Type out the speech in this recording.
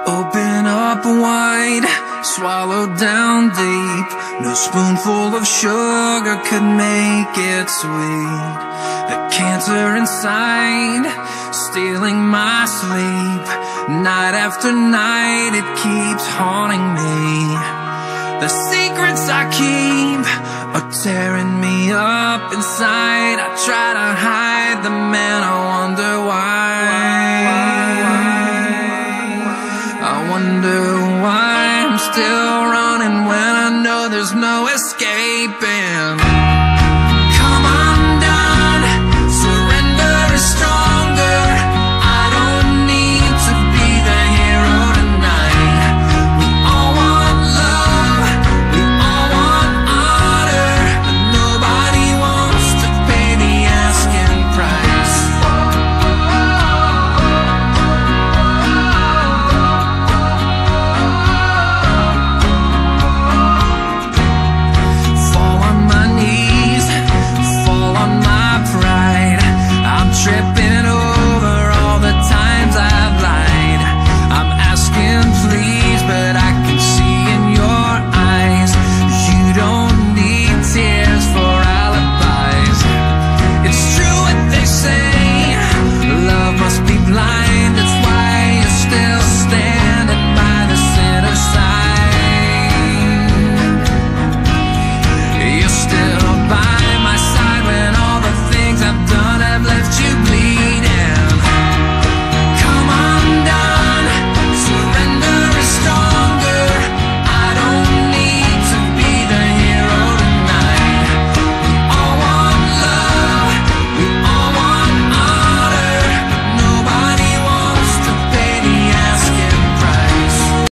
Open up wide, swallow down deep. No spoonful of sugar could make it sweet. The cancer inside, stealing my sleep. Night after night, it keeps haunting me. The secrets I keep are tearing me up inside. I try to hide them and I wonder why.